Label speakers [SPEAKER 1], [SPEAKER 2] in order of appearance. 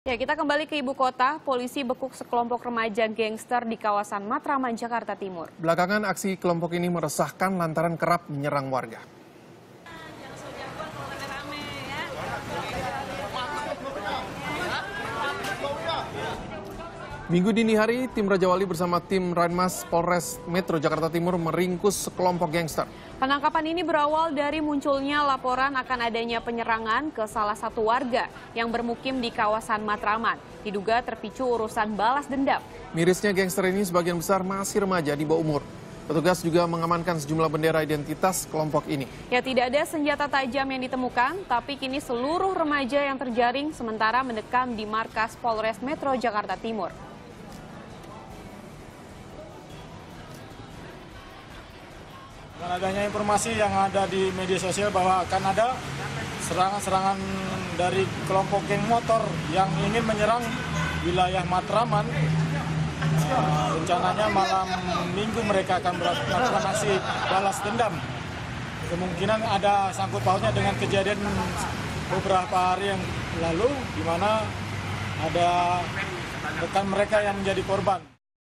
[SPEAKER 1] Ya, kita kembali ke ibu kota. Polisi bekuk sekelompok remaja gangster di kawasan Matraman, Jakarta Timur.
[SPEAKER 2] Belakangan aksi kelompok ini meresahkan lantaran kerap menyerang warga. Minggu dini hari, tim Raja Wali bersama tim Ranmas Polres Metro Jakarta Timur meringkus sekelompok gangster.
[SPEAKER 1] Penangkapan ini berawal dari munculnya laporan akan adanya penyerangan ke salah satu warga yang bermukim di kawasan Matraman. Diduga terpicu urusan balas dendam.
[SPEAKER 2] Mirisnya gangster ini sebagian besar masih remaja di bawah umur. Petugas juga mengamankan sejumlah bendera identitas kelompok ini.
[SPEAKER 1] Ya, tidak ada senjata tajam yang ditemukan, tapi kini seluruh remaja yang terjaring sementara mendekam di markas Polres Metro Jakarta Timur.
[SPEAKER 3] Dengan adanya informasi yang ada di media sosial bahwa akan ada serangan-serangan dari kelompok geng motor yang ingin menyerang wilayah Matraman. Rencananya malam minggu mereka akan melakukan aksi balas dendam. Kemungkinan ada sangkut pautnya dengan kejadian beberapa hari yang lalu di mana ada rekan mereka yang menjadi korban.